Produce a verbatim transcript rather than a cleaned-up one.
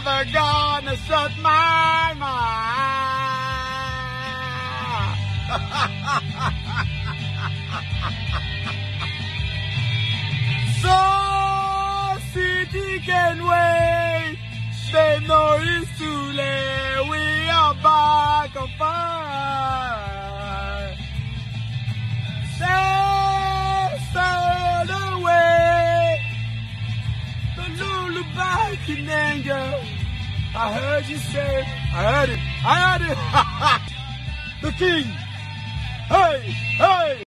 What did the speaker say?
never gonna shut my mind. So city can wait. They know it's too late. We are back on fire. Sail away. The lullaby in anger. I heard you say. I heard it. I heard it. The king. Hey, hey.